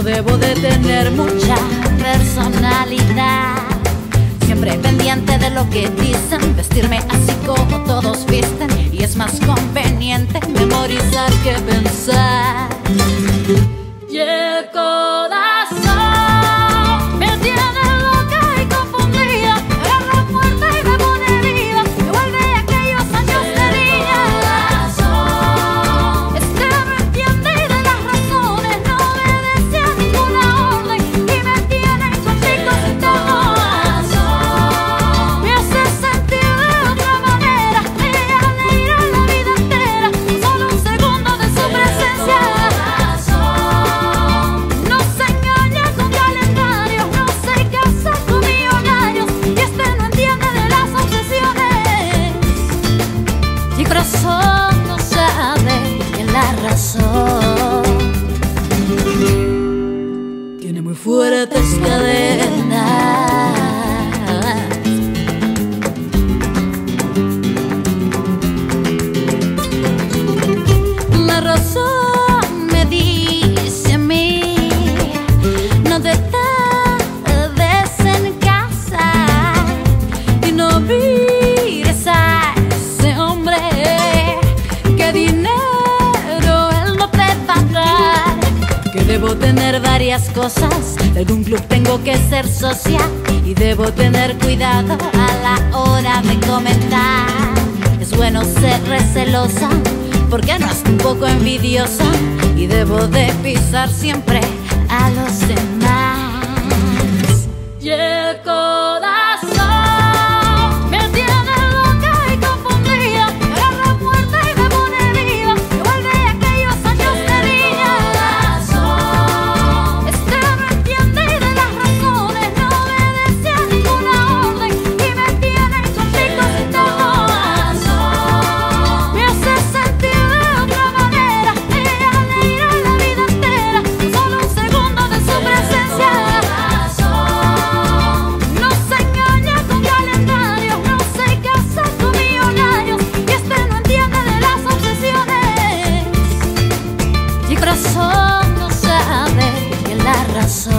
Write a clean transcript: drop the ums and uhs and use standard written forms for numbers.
debo de tener mucha personalidad, siempre pendiente de lo que dicen, vestirme así como todos visten, y es más conveniente memorizar que pensar. Y el corazón me tiene loca y confundida, me agarra fuerte y me pone herida, me vuelve aquellos años de niña. Es que no entiende de las razones, no obedece a ninguna orden y me tiene en conflictos internos. Me hace sentir de otra manera, ella le irá la vida entera, solo un segundo de su presencia. No se engaña con calendarios, no se casa con millonarios, y este no entiende de las obsesiones. Mi corazón no sabe que la razón tiene muy fuertes cadenas. La razón me dice a mí: no te tardes en casa y no mires a ese hombre, que dinero él no te va a dar, que debo tener varias cosas, de algún club tengo que ser socia, y debo tener cuidado a la hora de comentar. Es bueno ser recelosa, porque no es un poco envidiosa, y debo de pisar siempre a los demás. Y el corazón me tiene loca y confundida, me agarra fuerte y me pone herida, me vuelve aquellos años de niña. Es que no entiende de las razones, no obedece a ninguna orden y me tiene en conflictos internos. Me hace sentir de otra manera, ella le irá la vida entera, solo un segundo de su presencia. No se engaña con calendarios, no se casa con millonarios, y este no entiende de las obsesiones. Mi corazón no sabe que la razón